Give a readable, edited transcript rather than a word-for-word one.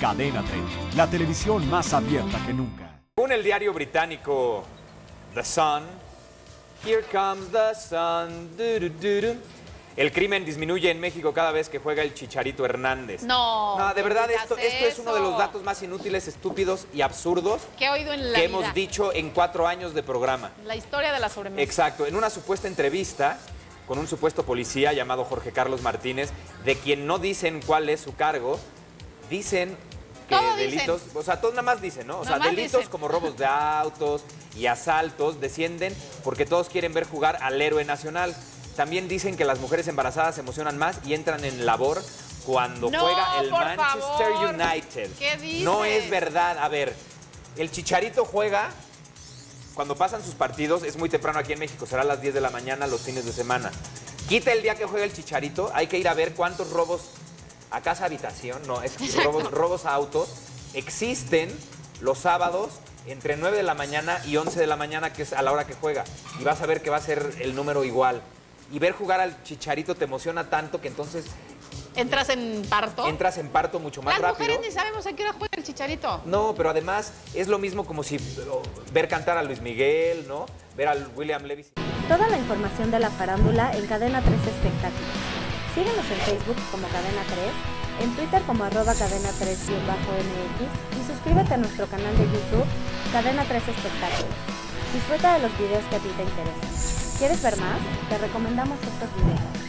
Cadena 30, la televisión más abierta que nunca. Según el diario británico The Sun, here comes the sun, el crimen disminuye en México cada vez que juega el Chicharito Hernández. No, de verdad, esto es eso. uno de los datos más inútiles, estúpidos y absurdos que he oído en la que vida. hemos dicho en 4 años de programa. La historia de la sobremesa. Exacto, en una supuesta entrevista con un supuesto policía llamado Jorge Carlos Martínez, de quien no dicen cuál es su cargo, dicen que todo delitos, dicen. o sea, todos nada más dicen, ¿no? O sea, Nada más delitos dicen. como robos de autos y asaltos descienden porque todos quieren ver jugar al héroe nacional. También dicen que las mujeres embarazadas se emocionan más y entran en labor cuando juega el por Manchester favor. United. ¿Qué dices? No es verdad. A ver, el Chicharito juega cuando pasan sus partidos, es muy temprano aquí en México, será a las 10 de la mañana los fines de semana. Quita el día que juega el Chicharito, hay que ir a ver cuántos robos a casa habitación, no, es robos a autos, existen los sábados entre 9 de la mañana y 11 de la mañana, que es a la hora que juega. Y vas a ver que va a ser el número igual. Y ver jugar al Chicharito te emociona tanto que entonces ¿Entras en parto? entras en parto mucho más Las rápido. mujeres ni sabemos a qué hora juega el Chicharito. No, pero además es lo mismo como si ver cantar a Luis Miguel, ¿no? Ver al William Levy. Toda la información de la farándula en Cadena 3 Espectáculos. Síguenos en Facebook como Cadena 3, en Twitter como @cadena 3-mx y suscríbete a nuestro canal de YouTube Cadena 3 Espectáculos. Disfruta de los videos que a ti te interesan. ¿Quieres ver más? Te recomendamos estos videos.